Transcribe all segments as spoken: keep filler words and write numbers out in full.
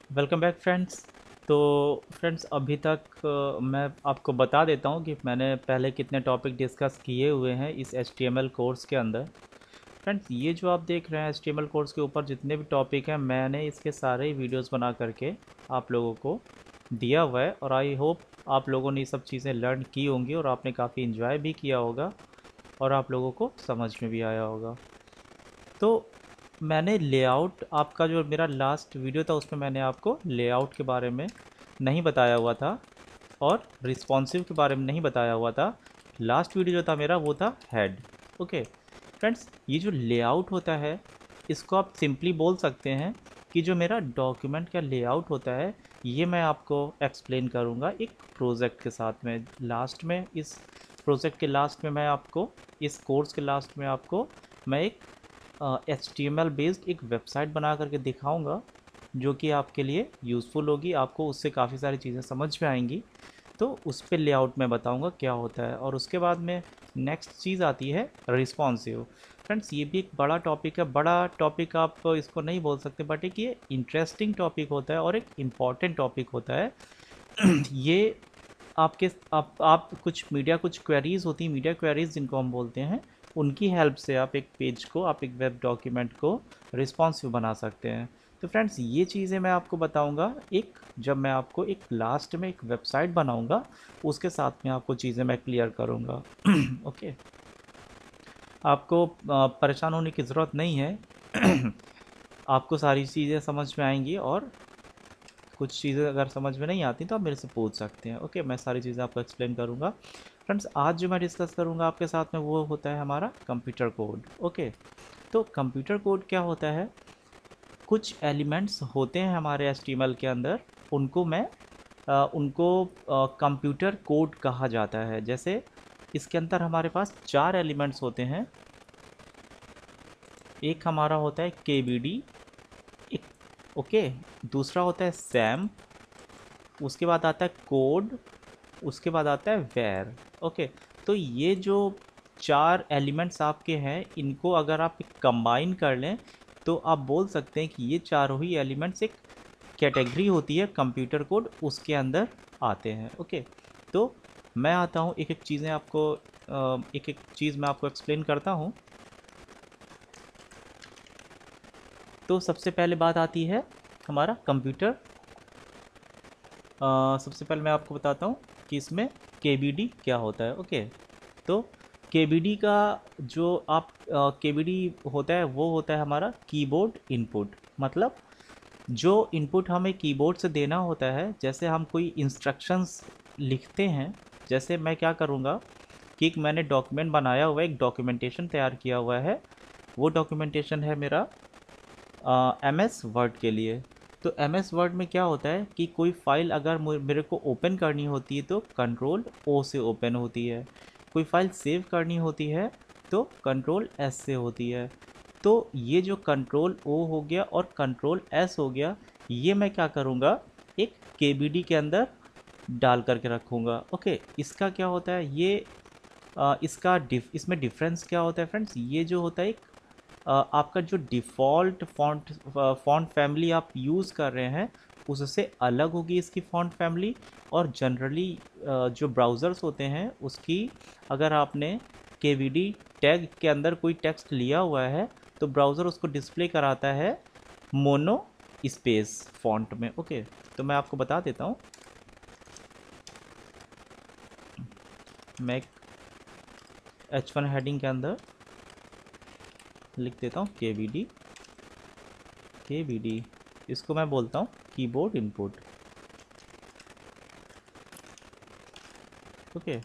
Welcome back friends. तो friends अभी तक अ, मैं आपको बता देता हूँ कि मैंने पहले कितने टॉपिक डिस्कस किए हुए हैं इस H T M L course के अंदर। फ्रेंड्स ये जो आप देख रहे हैं H T M L course के ऊपर जितने भी टॉपिक हैं मैंने इसके सारे ही वीडियोस बना करके आप लोगों को दिया हुआ है और आई होप आप लोगों ने ये सब चीज़ें लर्न की होंगी और आपने काफ़ी इन्जॉय भी किया होगा और आप लोगों को समझ में भी आया होगा। तो मैंने लेआउट आपका जो मेरा लास्ट वीडियो था उसमें मैंने आपको लेआउट के बारे में नहीं बताया हुआ था और रिस्पॉन्सिव के बारे में नहीं बताया हुआ था। लास्ट वीडियो जो था मेरा वो था हेड। ओके फ्रेंड्स, ये जो लेआउट होता है इसको आप सिंपली बोल सकते हैं कि जो मेरा डॉक्यूमेंट का लेआउट होता है ये मैं आपको एक्सप्लेन करूँगा एक प्रोजेक्ट के साथ में। लास्ट में इस प्रोजेक्ट के लास्ट में मैं आपको इस कोर्स के लास्ट में आपको मैं एक H T M L based एक वेबसाइट बना करके दिखाऊंगा जो कि आपके लिए यूज़फुल होगी। आपको उससे काफ़ी सारी चीज़ें समझ में आएंगी। तो उस पे लेआउट में बताऊंगा क्या होता है और उसके बाद में नेक्स्ट चीज़ आती है रिस्पॉन्सिव। फ्रेंड्स ये भी एक बड़ा टॉपिक है। बड़ा टॉपिक आप इसको नहीं बोल सकते बट एक ये इंटरेस्टिंग टॉपिक होता है और एक इम्पॉर्टेंट टॉपिक होता है। ये आपके आप आप कुछ मीडिया कुछ क्वेरीज होती हैं, मीडिया क्वेरीज जिनको हम बोलते हैं, उनकी हेल्प से आप एक पेज को आप एक वेब डॉक्यूमेंट को रिस्पॉन्सिव बना सकते हैं। तो फ्रेंड्स ये चीज़ें मैं आपको बताऊंगा एक जब मैं आपको एक लास्ट में एक वेबसाइट बनाऊंगा उसके साथ में आपको चीज़ें मैं क्लियर करूंगा। ओके, आपको अ, परेशान होने की ज़रूरत नहीं है। आपको सारी चीज़ें समझ में आएंगी और कुछ चीज़ें अगर समझ में नहीं आती तो आप मेरे से पूछ सकते हैं। ओके, मैं सारी चीज़ें आपको एक्सप्लेन करूँगा। फ्रेंड्स आज जो मैं डिस्कस करूँगा आपके साथ में वो होता है हमारा कंप्यूटर कोड। ओके, तो कंप्यूटर कोड क्या होता है? कुछ एलिमेंट्स होते हैं हमारे एच टी एम एल के अंदर, उनको मैं अ, उनको कंप्यूटर कोड कहा जाता है। जैसे इसके अंदर हमारे पास चार एलिमेंट्स होते हैं। एक हमारा होता है के बी डी, एक ओके, दूसरा होता है सैम, उसके बाद आता है कोड, उसके बाद आता है वेर। ओके, तो ये जो चार एलिमेंट्स आपके हैं इनको अगर आप कंबाइन कर लें तो आप बोल सकते हैं कि ये चारों ही एलिमेंट्स एक कैटेगरी होती है कंप्यूटर कोड, उसके अंदर आते हैं। ओके, तो मैं आता हूँ एक एक चीज़ें आपको एक एक चीज़ मैं आपको एक्सप्लेन करता हूँ। तो सबसे पहले बात आती है हमारा कंप्यूटर। अ, सबसे पहले मैं आपको बताता हूँ कि इसमें के बी डी क्या होता है। ओके, तो के बी डी का जो आप के बी डी होता है वो होता है हमारा कीबोर्ड इनपुट। मतलब जो इनपुट हमें कीबोर्ड से देना होता है, जैसे हम कोई इंस्ट्रक्शंस लिखते हैं। जैसे मैं क्या करूँगा कि एक मैंने डॉक्यूमेंट बनाया हुआ है, एक डॉक्यूमेंटेशन तैयार किया हुआ है। वो डॉक्यूमेंटेशन है मेरा एम एस वर्ड के लिए। तो एम एस वर्ड में क्या होता है कि कोई फाइल अगर मेरे को ओपन करनी होती है तो कंट्रोल ओ से ओपन होती है, कोई फाइल सेव करनी होती है तो कंट्रोल एस से होती है। तो ये जो कंट्रोल ओ हो गया और कंट्रोल एस हो गया, ये मैं क्या करूँगा एक के बी डी के अंदर डाल करके रखूँगा। ओके, इसका क्या होता है ये आ, इसका डिफ इसमें डिफरेंस क्या होता है फ्रेंड्स? ये जो होता है एक अ, आपका जो डिफ़ॉल्ट फ़ॉन्ट फ़ॉन्ट फैमिली आप यूज़ कर रहे हैं उससे अलग होगी इसकी फ़ॉन्ट फैमिली। और जनरली जो ब्राउज़र्स होते हैं उसकी अगर आपने के वी डी टैग के अंदर कोई टेक्स्ट लिया हुआ है तो ब्राउज़र उसको डिस्प्ले कराता है मोनो स्पेस फ़ॉन्ट में। ओके, तो मैं आपको बता देता हूँ। मैं एच वन हेडिंग के अंदर लिख देता हूँ K V D. K V D इसको मैं बोलता हूँ कीबोर्ड इनपुट। ओके,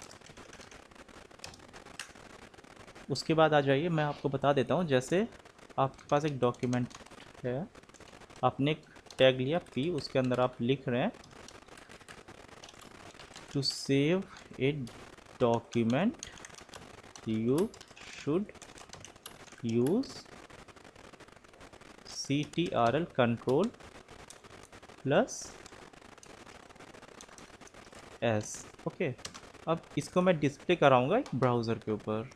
उसके बाद आ जाइए मैं आपको बता देता हूँ। जैसे आपके पास एक डॉक्यूमेंट है, आपने एक टैग लिया पी, उसके अंदर आप लिख रहे हैं to save a document you should use C T R L control plus S. Okay, अब इसको मैं डिस्प्ले कराऊंगा एक ब्राउज़र के ऊपर।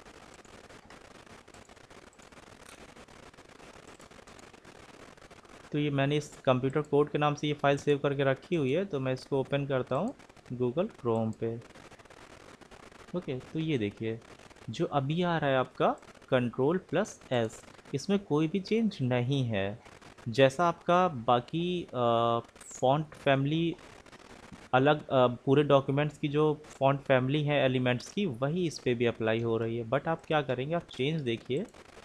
तो ये मैंने इस कंप्यूटर कोड के नाम से ये फाइल सेव करके रखी हुई है, तो मैं इसको ओपन करता हूँ गूगल क्रोम पे। ओके, तो ये देखिए जो अभी आ रहा है आपका कंट्रोल प्लस एस, इसमें कोई भी चेंज नहीं है। जैसा आपका बाकी फॉन्ट फैमिली अलग अ, पूरे डॉक्यूमेंट्स की जो फॉन्ट फैमिली है एलिमेंट्स की, वही इस पर भी अप्लाई हो रही है। बट आप क्या करेंगे, आप चेंज देखिए,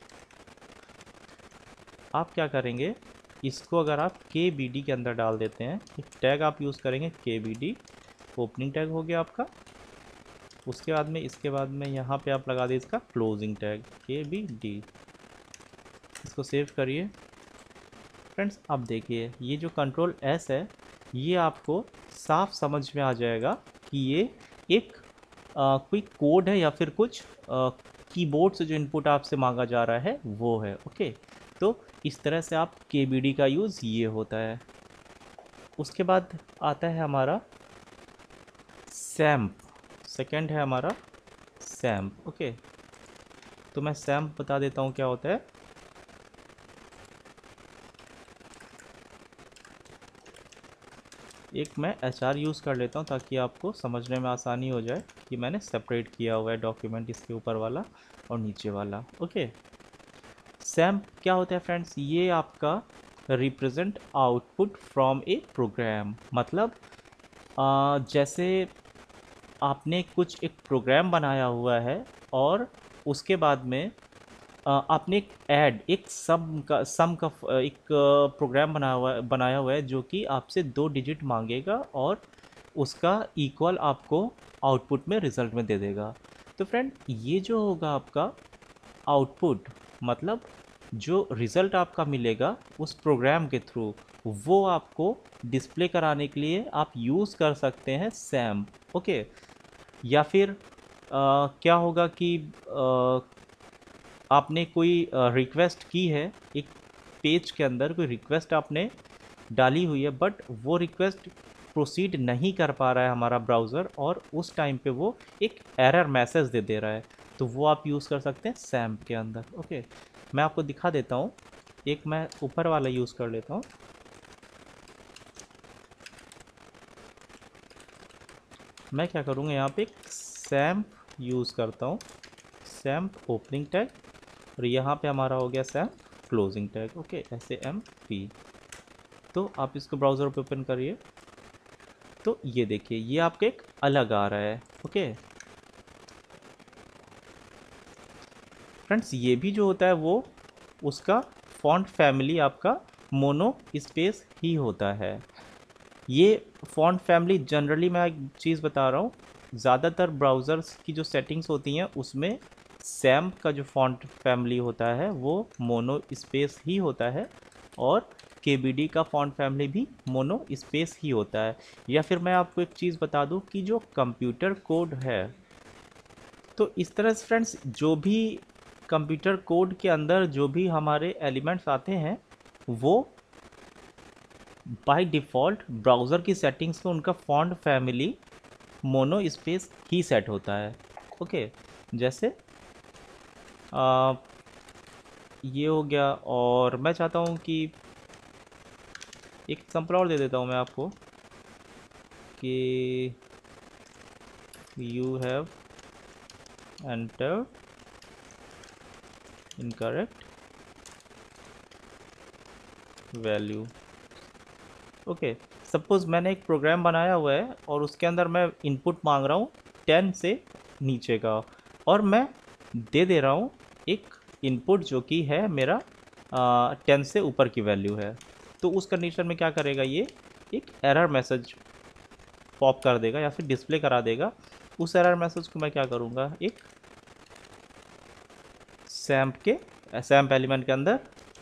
आप क्या करेंगे, इसको अगर आप के बी डी के अंदर डाल देते हैं, एक टैग आप यूज़ करेंगे के बी डी, ओपनिंग टैग हो गया आपका। उसके बाद में इसके बाद में यहाँ पे आप लगा दीजिए इसका closing tag K B D. इसको सेव करिए। फ्रेंड्स अब देखिए ये जो कंट्रोल एस है, ये आपको साफ समझ में आ जाएगा कि ये एक आ, कोई कोड है या फिर कुछ कीबोर्ड से जो इनपुट आपसे मांगा जा रहा है वो है। ओके, तो इस तरह से आप के बी डी का यूज़ ये होता है। उसके बाद आता है हमारा सैम्प, सेकंड है हमारा सैम्प। ओके, तो मैं सैम्प बता देता हूँ क्या होता है। एक मैं एच आर यूज़ कर लेता हूँ ताकि आपको समझने में आसानी हो जाए कि मैंने सेपरेट किया हुआ है डॉक्यूमेंट, इसके ऊपर वाला और नीचे वाला। ओके, सैम्प क्या होता है फ्रेंड्स, ये आपका represent output from a program. मतलब आ, जैसे आपने कुछ एक प्रोग्राम बनाया हुआ है और उसके बाद में अ, आपने एक ऐड, एक सम का सम का फ- एक प्रोग्राम बनाया हुआ बनाया हुआ है जो कि आपसे दो डिजिट मांगेगा और उसका इक्वल आपको आउटपुट में रिजल्ट में दे देगा। तो फ्रेंड ये जो होगा आपका आउटपुट, मतलब जो रिज़ल्ट आपका मिलेगा उस प्रोग्राम के थ्रू, वो आपको डिस्प्ले कराने के लिए आप यूज़ कर सकते हैं सैम्प। ओके, या फिर अ, क्या होगा कि अ, आपने कोई रिक्वेस्ट की है, एक पेज के अंदर कोई रिक्वेस्ट आपने डाली हुई है, बट वो रिक्वेस्ट प्रोसीड नहीं कर पा रहा है हमारा ब्राउज़र, और उस टाइम पे वो एक एरर मैसेज दे दे रहा है, तो वो आप यूज़ कर सकते हैं सैम्प के अंदर। ओके, मैं आपको दिखा देता हूँ, एक मैं ऊपर वाला यूज़ कर लेता हूँ। मैं क्या करूँगा, यहाँ पे एक सैम्प यूज़ करता हूँ, सैम्प ओपनिंग टैग, और यहाँ पे हमारा हो गया samp closing tag. Okay, S A M P. तो आप इसको ब्राउज़र पे ओपन करिए, तो ये देखिए ये आपका एक अलग आ रहा है। ओके फ्रेंड्स, ये भी जो होता है वो उसका फॉन्ट फैमिली आपका मोनो स्पेस ही होता है। ये फॉन्ट फैमिली जनरली, मैं एक चीज़ बता रहा हूँ, ज़्यादातर ब्राउज़र्स की जो सेटिंग्स होती हैं उसमें सैम्प का जो फॉन्ट फैमिली होता है वो मोनो स्पेस ही होता है, और के बी डी का फॉन्ट फैमिली भी मोनो स्पेस ही होता है। या फिर मैं आपको एक चीज़ बता दूं कि जो कंप्यूटर कोड है, तो इस तरह से फ्रेंड्स जो भी कंप्यूटर कोड के अंदर जो भी हमारे एलिमेंट्स आते हैं वो बाय डिफ़ॉल्ट ब्राउज़र की सेटिंग्स में उनका फॉन्ट फैमिली मोनो स्पेस ही सेट होता है। ओके, जैसे आ, ये हो गया, और मैं चाहता हूँ कि एक एग्जांपल और दे देता हूँ मैं आपको कि you have enter incorrect value. Okay, suppose मैंने एक प्रोग्राम बनाया हुआ है और उसके अंदर मैं इनपुट मांग रहा हूँ टेन से नीचे का, और मैं दे दे रहा हूँ एक इनपुट जो कि है मेरा टेन से ऊपर की वैल्यू है। तो उस कंडीशन में क्या करेगा, ये एक एरर मैसेज पॉप कर देगा या फिर डिस्प्ले करा देगा। उस एरर मैसेज को मैं क्या करूँगा, एक सैम्प के सैम्प एलिमेंट के अंदर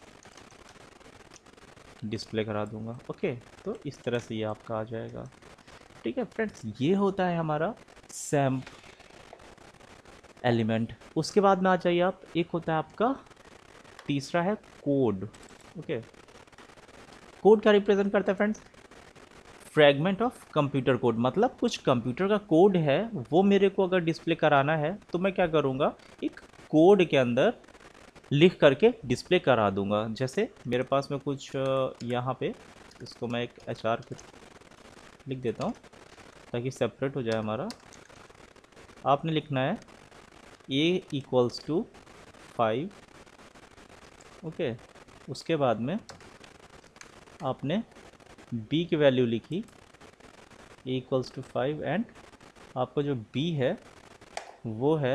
डिस्प्ले करा दूंगा। ओके, तो इस तरह से ये आपका आ जाएगा। ठीक है फ्रेंड्स, ये होता है हमारा सैम्प एलिमेंट। उसके बाद में आ जाइए आप, एक होता है आपका तीसरा है कोड। ओके, कोड क्या रिप्रेजेंट करता है friends, fragment of computer code. मतलब कुछ कंप्यूटर का कोड है वो मेरे को अगर डिस्प्ले कराना है तो मैं क्या करूँगा, एक कोड के अंदर लिख करके डिस्प्ले करा दूंगा। जैसे मेरे पास में कुछ अ, यहाँ पे इसको मैं एक एच आर लिख देता हूँ ताकि सेपरेट हो जाए हमारा। आपने लिखना है A equals to five. Okay, उसके बाद में आपने बी की वैल्यू लिखी A equals to five, and आपका जो बी है वो है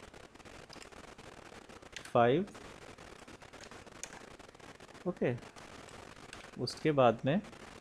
फाइव। ओके, उसके बाद में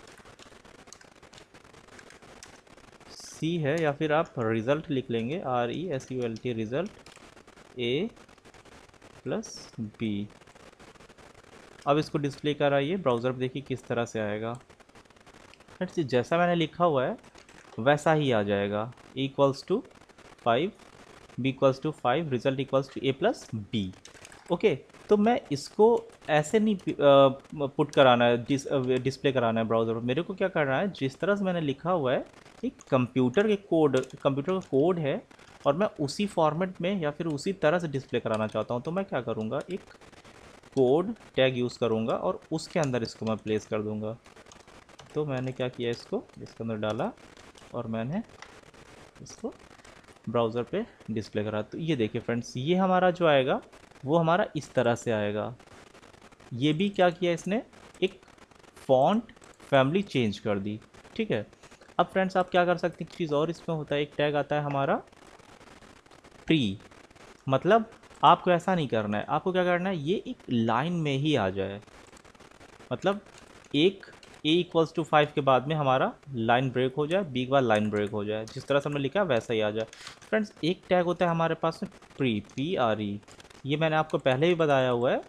सी है, या फिर आप रिज़ल्ट लिख लेंगे, R E S U L T, result A plus B. अब इसको डिस्प्ले कराइए ब्राउज़र पर, देखिए किस तरह से आएगा। फ्रेंड्स जैसा मैंने लिखा हुआ है वैसा ही आ जाएगा, A equals to five, B equals to five, result equals to A plus B. Okay, तो मैं इसको ऐसे नहीं पुट कराना है, डिस, डिस्प्ले कराना है ब्राउज़र पर। मेरे को क्या करना है, जिस तरह से मैंने लिखा हुआ है एक कंप्यूटर के कोड, कंप्यूटर का कोड है, और मैं उसी फॉर्मेट में या फिर उसी तरह से डिस्प्ले कराना चाहता हूँ, तो मैं क्या करूँगा, एक कोड टैग यूज़ करूँगा और उसके अंदर इसको मैं प्लेस कर दूँगा। तो मैंने क्या किया, इसको इसके अंदर डाला और मैंने इसको ब्राउज़र पे डिस्प्ले करा। तो ये देखिए फ्रेंड्स, ये हमारा जो आएगा वो हमारा इस तरह से आएगा। ये भी क्या किया इसने, एक फॉन्ट फैमिली चेंज कर दी। ठीक है, अब फ्रेंड्स आप क्या कर सकते हैं, एक चीज़ और इसमें होता है, एक टैग आता है हमारा प्री। मतलब आपको ऐसा नहीं करना है, आपको क्या करना है, ये एक लाइन में ही आ जाए। मतलब एक ए इक्वल्स टू फाइव के बाद में हमारा लाइन ब्रेक हो जाए, बी के बाद लाइन ब्रेक हो जाए, जिस तरह से हमने लिखा है वैसा ही आ जाए। फ्रेंड्स एक टैग होता है हमारे पास में प्री, पी आर ई, ये मैंने आपको पहले भी बताया हुआ है।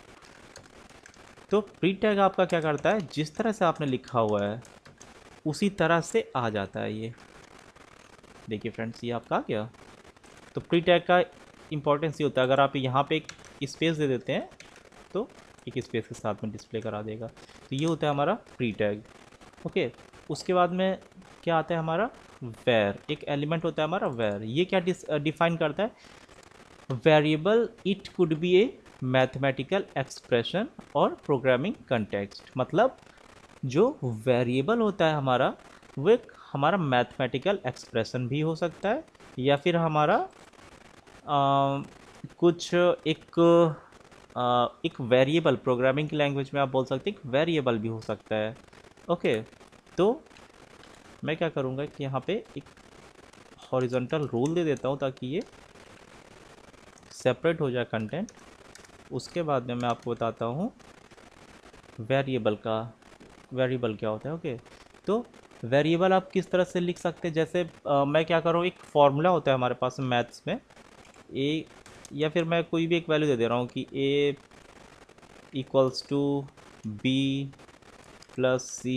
तो प्री टैग आपका क्या करता है, जिस तरह से आपने लिखा हुआ है उसी तरह से आ जाता है। ये देखिए फ्रेंड्स, ये आपका आ गया। तो प्री टैग का इंपॉर्टेंस ये होता है, अगर आप यहाँ पे एक स्पेस दे देते हैं तो एक स्पेस के साथ में डिस्प्ले करा देगा। तो ये होता है हमारा प्री टैग। ओके, उसके बाद में क्या आता है हमारा वेर, एक एलिमेंट होता है हमारा वेर। ये क्या डिफाइन करता है, variable it could be a mathematical expression और प्रोग्रामिंग कंटेक्स्ट। मतलब जो वेरिएबल होता है हमारा वो एक हमारा मैथमेटिकल एक्सप्रेशन भी हो सकता है, या फिर हमारा आ, कुछ एक आ, एक वेरिएबल, प्रोग्रामिंग की लैंग्वेज में आप बोल सकते हैं एक वेरिएबल भी हो सकता है। ओके, तो मैं क्या करूँगा कि यहाँ पे एक हॉरिजॉन्टल रूल दे देता हूँ ताकि ये सेपरेट हो जाए कंटेंट। उसके बाद में मैं आपको बताता हूँ वेरिएबल का, वेरिएबल क्या होता है। ओके, तो वेरिएबल आप किस तरह से लिख सकते हैं, जैसे आ, मैं क्या करूँ, एक फॉर्मूला होता है हमारे पास मैथ्स में, ए, या फिर मैं कोई भी एक वैल्यू दे दे रहा हूँ कि A equals to B plus C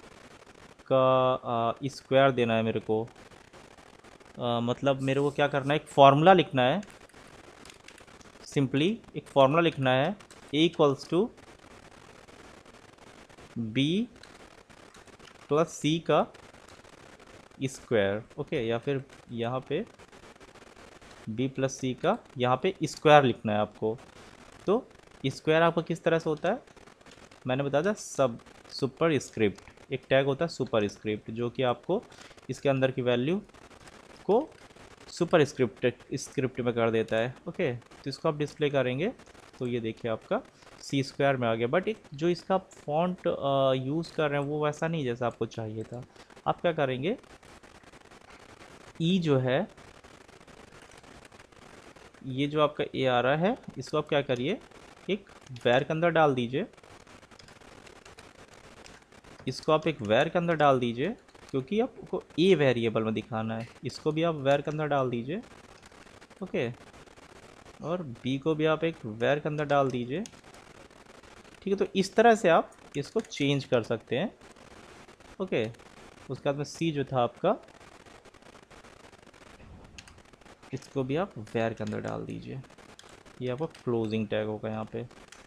का स्क्वायर देना है मेरे को। आ, मतलब मेरे को क्या करना है, एक फार्मूला लिखना है, सिंपली एक फार्मूला लिखना है, A equals to B plus C का स्क्वायर। ओके, या फिर यहाँ पे बी प्लस सी का यहाँ पे स्क्वायर लिखना है आपको। तो स्क्वायर आपका किस तरह से होता है, मैंने बताया था सब सुपर स्क्रिप्ट, एक टैग होता है सुपर स्क्रिप्ट, जो कि आपको इसके अंदर की वैल्यू को सुपर स्क्रिप्ट स्क्रिप्ट में कर देता है। ओके, तो इसको आप डिस्प्ले करेंगे तो ये देखिए आपका सी स्क्वायर में आ गया। बट एक जो इसका फॉन्ट यूज़ कर रहे हैं वो वैसा नहीं जैसा आपको चाहिए था। आप क्या करेंगे, ई जो है, ये जो आपका ए आ रहा है, इसको आप क्या करिए, एक वैर के अंदर डाल दीजिए। इसको आप एक वैर के अंदर डाल दीजिए, क्योंकि आपको ए वेरिएबल में दिखाना है। इसको भी आप वैर के अंदर डाल दीजिए। ओके, और बी को भी आप एक वैर के अंदर डाल दीजिए। ठीक है, तो इस तरह से आप इसको चेंज कर सकते हैं। ओके, उसके बाद में सी जो था आपका, इसको भी आप वैर के अंदर डाल दीजिए। ये आपका क्लोजिंग टैग होगा यहाँ पे।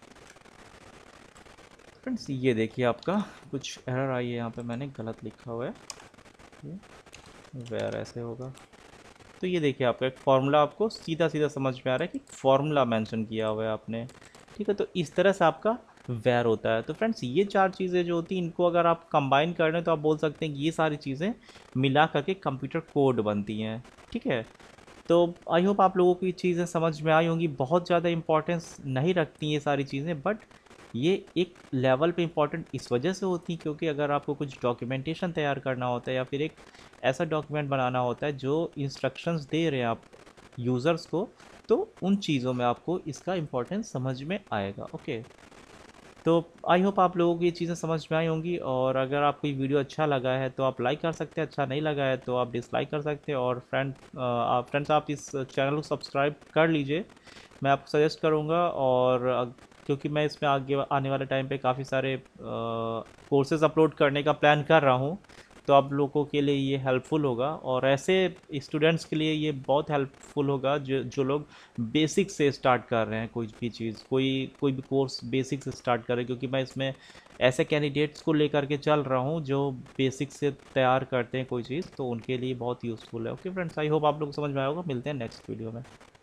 फ्रेंड्स ये देखिए आपका कुछ एरर आई है, यहाँ पे मैंने गलत लिखा हुआ है, ये वेयर ऐसे होगा। तो ये देखिए आपका एक फार्मूला आपको सीधा सीधा समझ में आ रहा है कि फार्मूला मेंशन किया हुआ है आपने, ठीक है। तो इस तरह से आपका वेर होता है। तो फ्रेंड्स ये चार चीज़ें जो होती हैं इनको अगर आप कंबाइन कर लें तो आप बोल सकते हैं कि ये सारी चीज़ें मिला करके कंप्यूटर कोड बनती हैं, ठीक है। तो आई होप आप लोगों को ये चीज़ें समझ में आई होंगी। बहुत ज़्यादा इंपॉर्टेंस नहीं रखती ये सारी चीज़ें, बट ये एक लेवल पे इम्पॉर्टेंट इस वजह से होती हैं क्योंकि अगर आपको कुछ डॉक्यूमेंटेशन तैयार करना होता है या फिर एक ऐसा डॉक्यूमेंट बनाना होता है जो इंस्ट्रक्शंस दे रहे हैं आप यूज़र्स को, तो उन चीज़ों में आपको इसका इम्पोर्टेंस समझ में आएगा। ओके, तो आई होप आप लोगों को ये चीज़ें समझ में आई होंगी, और अगर आपको ये वीडियो अच्छा लगा है तो आप लाइक कर सकते हैं, अच्छा नहीं लगा है तो आप डिसलाइक कर सकते हैं। और फ्रेंड आप फ्रेंड्स आप इस चैनल को सब्सक्राइब कर लीजिए, मैं आपको सजेस्ट करूँगा। और अ, क्योंकि मैं इसमें आगे आने वाले टाइम पे काफ़ी सारे कोर्सेज अपलोड करने का प्लान कर रहा हूँ, तो आप लोगों के लिए ये हेल्पफुल होगा, और ऐसे स्टूडेंट्स के लिए ये बहुत हेल्पफुल होगा जो जो लोग बेसिक से स्टार्ट कर रहे हैं कोई भी चीज़, कोई कोई भी कोर्स बेसिक से स्टार्ट कर रहे हैं, क्योंकि मैं इसमें ऐसे कैंडिडेट्स को लेकर के चल रहा हूँ जो बेसिक से तैयार करते हैं कोई चीज़, तो उनके लिए बहुत यूज़फुल है। ओके फ्रेंड्स, आई होप आप लोग को समझ में आया होगा। मिलते हैं नेक्स्ट वीडियो में।